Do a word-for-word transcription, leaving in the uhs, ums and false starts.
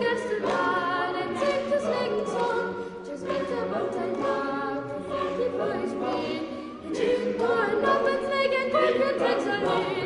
gestern en zingt de slingsong. Just get a boat and rock, the funky boys be. And you go and up and snake and quick and takes a lead.